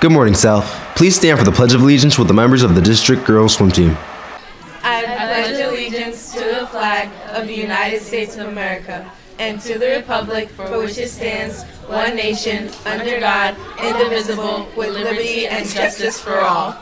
Good morning, South. Please stand for the Pledge of Allegiance with the members of the District Girls Swim Team. I pledge allegiance to the flag of the United States of America and to the republic for which it stands, one nation, under God, indivisible, with liberty and justice for all.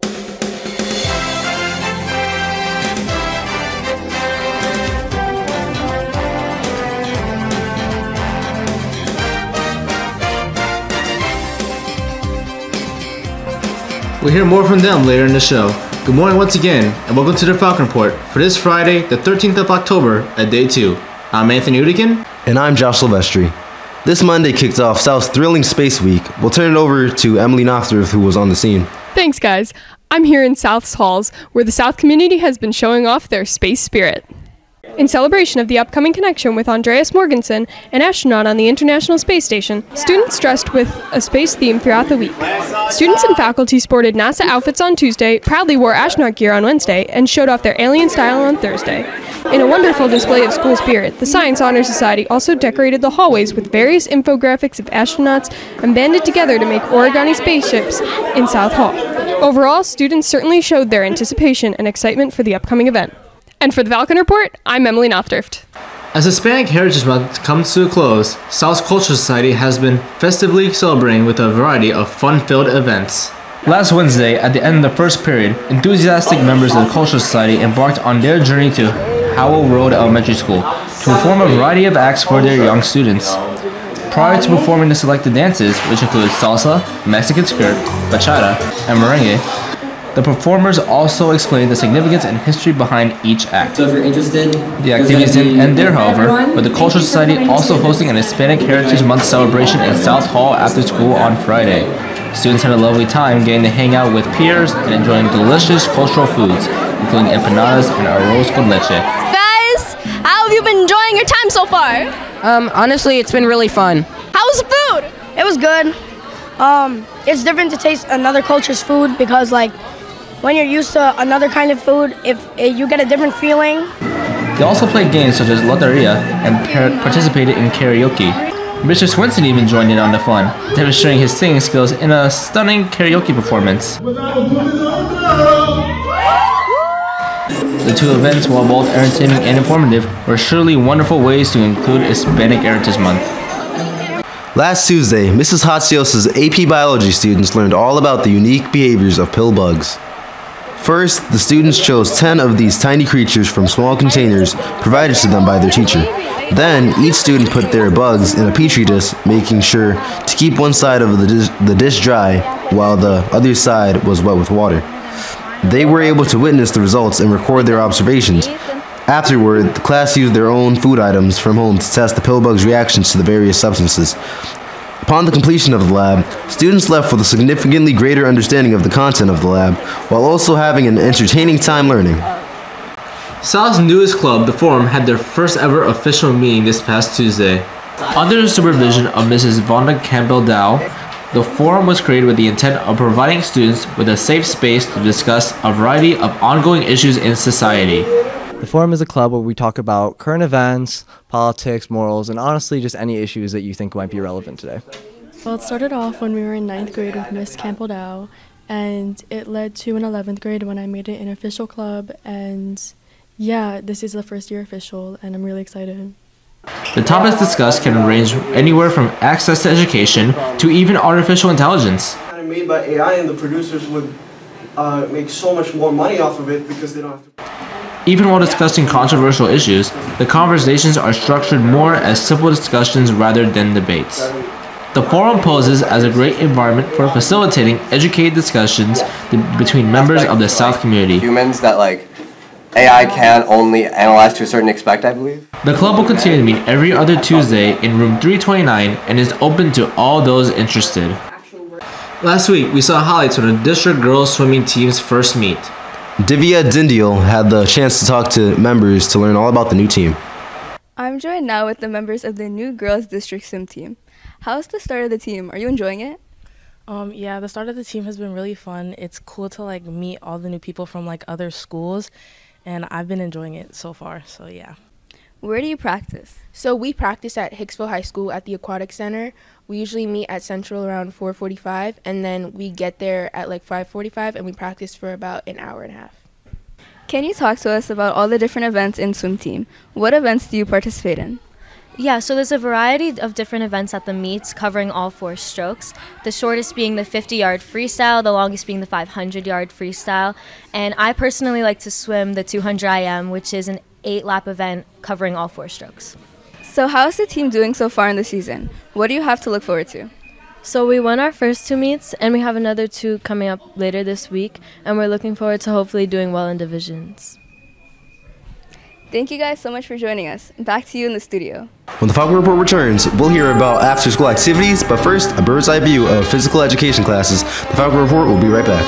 We'll hear more from them later in the show. Good morning once again, and welcome to the Falcon Report for this Friday, the 13th of October, at Day 2. I'm Anthony Udigan. And I'm Josh Silvestri. This Monday kicked off South's thrilling Space Week. We'll turn it over to Emily Nofterth, who was on the scene. Thanks, guys. I'm here in South's halls, where the South community has been showing off their space spirit. In celebration of the upcoming connection with Andreas Morgensen, an astronaut on the International Space Station, students dressed with a space theme throughout the week. Students and faculty sported NASA outfits on Tuesday, proudly wore astronaut gear on Wednesday, and showed off their alien style on Thursday. In a wonderful display of school spirit, the Science Honor Society also decorated the hallways with various infographics of astronauts and banded together to make origami spaceships in South Hall. Overall, students certainly showed their anticipation and excitement for the upcoming event. And for the Falcon Report, I'm Emily Nofterft. As Hispanic Heritage Month comes to a close, South's Cultural Society has been festively celebrating with a variety of fun-filled events. Last Wednesday, at the end of the first period, enthusiastic members of the Cultural Society embarked on their journey to Howell Road Elementary School to perform a variety of acts for their young students. Prior to performing the selected dances, which include salsa, Mexican skirt, bachata, and merengue, the performers also explained the significance and history behind each act. So if you're interested, the activities didn't end there, however, with the Cultural Society also hosting an Hispanic Heritage Month celebration in South Hall after school on Friday. Students had a lovely time getting to hang out with peers and enjoying delicious cultural foods, including empanadas and arroz con leche. Guys, how have you been enjoying your time so far? Honestly, it's been really fun. How was the food? It was good. It's different to taste another culture's food because, like, when you're used to another kind of food, if you get a different feeling. They also played games such as Loteria and participated in karaoke. Mr. Swinson even joined in on the fun, demonstrating his singing skills in a stunning karaoke performance. The two events, while both entertaining and informative, were surely wonderful ways to include Hispanic Heritage Month. Last Tuesday, Mrs. Hatsios' AP Biology students learned all about the unique behaviors of pill bugs. First, the students chose 10 of these tiny creatures from small containers provided to them by their teacher. Then, each student put their bugs in a petri dish, making sure to keep one side of the dish dry while the other side was wet with water. They were able to witness the results and record their observations. Afterward, the class used their own food items from home to test the pill bug's reactions to the various substances. Upon the completion of the lab, students left with a significantly greater understanding of the content of the lab, while also having an entertaining time learning. South's newest club, the Forum, had their first ever official meeting this past Tuesday. Under the supervision of Mrs. Vonda Campbell-Dow, the Forum was created with the intent of providing students with a safe space to discuss a variety of ongoing issues in society. The Forum is a club where we talk about current events, politics, morals, and honestly just any issues that you think might be relevant today. Well, it started off when we were in 9th grade with Miss Campbell-Dow, and it led to in 11th grade when I made it an official club, and yeah, this is the first year official, and I'm really excited. The topics discussed can range anywhere from access to education to even artificial intelligence. Kind of made by AI, and the producers would make so much more money off of it because they don't have to. Even while discussing controversial issues, the conversations are structured more as simple discussions rather than debates. The Forum poses as a great environment for facilitating educated discussions between members of the South community. Humans that, like, AI can only analyze to a certain extent, I believe. The club will continue to meet every other Tuesday in room 329 and is open to all those interested. Last week, we saw highlights from the District Girls Swimming Team's first meet. Divya Dindial had the chance to talk to members to learn all about the new team. I'm joined now with the members of the new Girls District Swim Team. How's the start of the team? Are you enjoying it? Yeah, the start of the team has been really fun. It's cool to like meet all the new people from like other schools, and I've been enjoying it so far, so yeah. Where do you practice? So we practice at Hicksville High School at the Aquatic Center. We usually meet at Central around 4:45, and then we get there at like 5:45, and we practice for about an hour and a half. Can you talk to us about all the different events in swim team? What events do you participate in? Yeah, so there's a variety of different events at the meets covering all 4 strokes. The shortest being the 50-yard freestyle, the longest being the 500-yard freestyle. And I personally like to swim the 200 IM, which is an 8-lap event covering all 4 strokes. So how is the team doing so far in the season? What do you have to look forward to? So we won our first 2 meets, and we have another 2 coming up later this week, and we're looking forward to hopefully doing well in divisions. Thank you guys so much for joining us. Back to you in the studio. When the Falcon Report returns, we'll hear about after-school activities, but first, a bird's-eye view of physical education classes. The Falcon Report will be right back.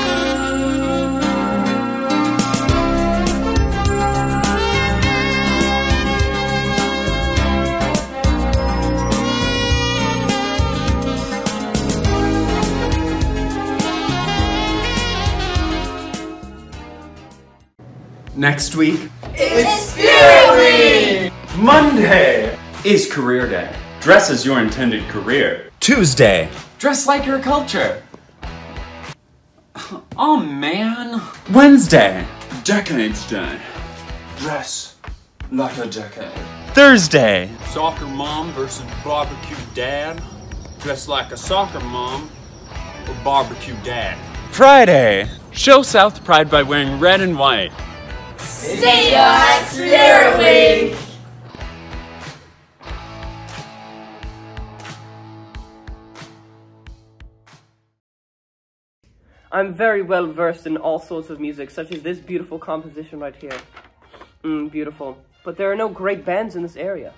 Next week, it's Spirit Week! Monday is Career Day. Dress as your intended career. Tuesday, dress like your culture. Oh man. Wednesday, Decades Day. Dress like a decade. Thursday, Soccer mom versus barbecue dad. Dress like a soccer mom or barbecue dad. Friday, show South pride by wearing red and white. See you at Spirit Week! I'm very well versed in all sorts of music, such as this beautiful composition right here. Beautiful. But there are no great bands in this area.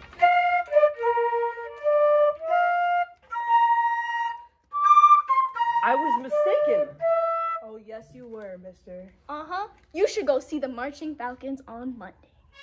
I was mistaken. Oh, yes, you were, mister. Uh-huh. You should go see the Marching Falcons on Monday.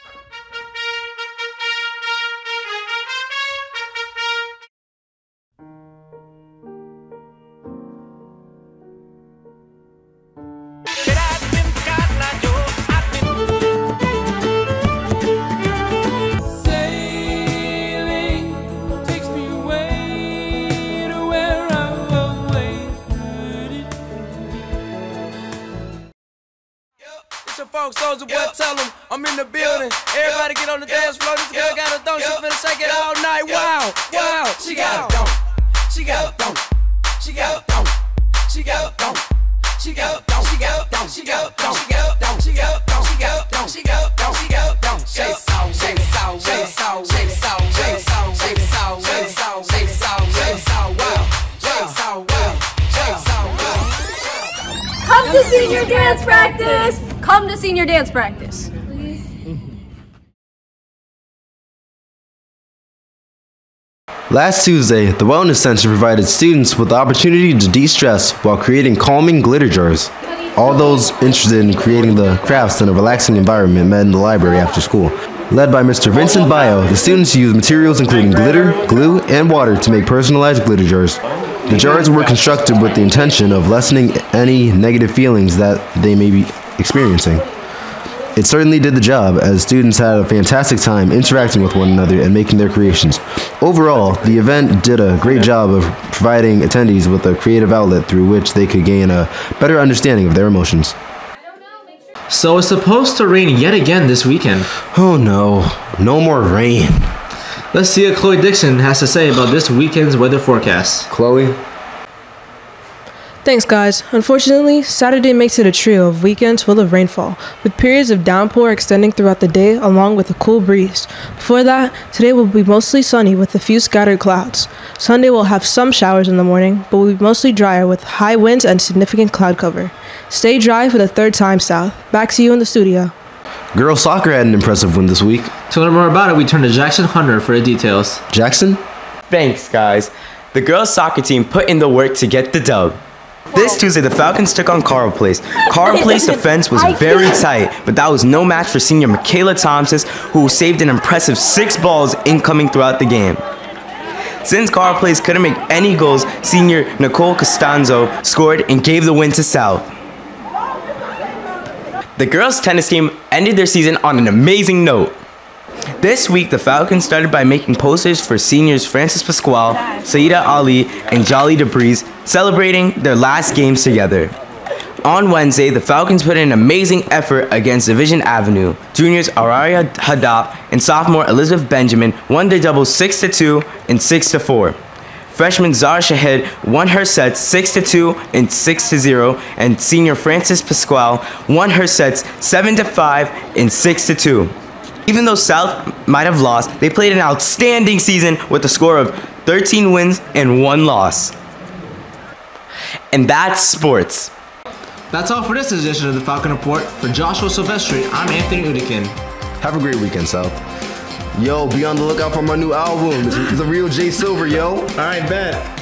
Soldier boy, tell him I'm in the building. Everybody get on the dance floor. This girl got a thong. She finna shake it all night. Wow, wow. She got a thong. She got a thong. She got a thong. She got a thong. She got a thong. She got a thong. She got a thong. She got a thong. She got a thong. She got a thong. She got a thong. She got a thong. Shake it out. Shake it out. Shake it out. Shake it out. Shake it out. Shake it out. Shake it out. Shake it out. Shake it out. Wow. Shake it out. Wow. Shake it out. Wow. Come to senior dance practice! Come to senior dance practice. Last Tuesday, the Wellness Center provided students with the opportunity to de-stress while creating calming glitter jars. All those interested in creating the crafts in a relaxing environment met in the library after school. Led by Mr. Vincent Bio, the students used materials including glitter, glue, and water to make personalized glitter jars. The jars were constructed with the intention of lessening any negative feelings that they may be experiencing. It certainly did the job, as students had a fantastic time interacting with one another and making their creations. Overall, the event did a great job of providing attendees with a creative outlet through which they could gain a better understanding of their emotions. So it's supposed to rain yet again this weekend. Oh no, no more rain. Let's see what Chloe Dixon has to say about this weekend's weather forecast. Chloe? Thanks, guys. Unfortunately, Saturday makes it a trio of weekends full of rainfall, with periods of downpour extending throughout the day along with a cool breeze. Before that, today will be mostly sunny with a few scattered clouds. Sunday will have some showers in the morning, but will be mostly drier with high winds and significant cloud cover. Stay dry for the third time, South. Back to you in the studio. Girls soccer had an impressive win this week. To learn more about it, we turn to Jackson Hunter for the details. Jackson? Thanks, guys. The girls soccer team put in the work to get the dub. This Tuesday, the Falcons took on Carl Place. Carl Place defense was very tight, but that was no match for senior Michaela Thompson, who saved an impressive 6 balls incoming throughout the game. Since Carl Place couldn't make any goals, senior Nicole Costanzo scored and gave the win to South. The girls' tennis team ended their season on an amazing note. This week, the Falcons started by making posters for seniors Francis Pasquale, Saida Ali, and Jolly DeBreeze, celebrating their last games together. On Wednesday, the Falcons put in an amazing effort against Division Avenue. Juniors Araria Hadap and sophomore Elizabeth Benjamin won their doubles 6-2 and 6-4. Freshman Zara Shahid won her sets 6-2 and 6-0, and senior Frances Pasquale won her sets 7-5 and 6-2. Even though South might have lost, they played an outstanding season with a score of 13 wins and 1 loss. And that's sports. That's all for this edition of the Falcon Report. For Joshua Silvestri, I'm Anthony Udikin. Have a great weekend, South. Yo, be on the lookout for my new album. It's the real Jay Silver, yo. All right, bet.